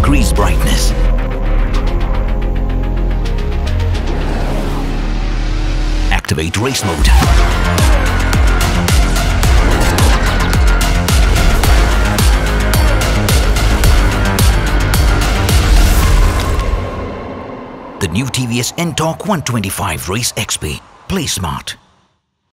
increase brightness. Activate race mode. The new TVS NTORQ 125 Race XP. Play smart.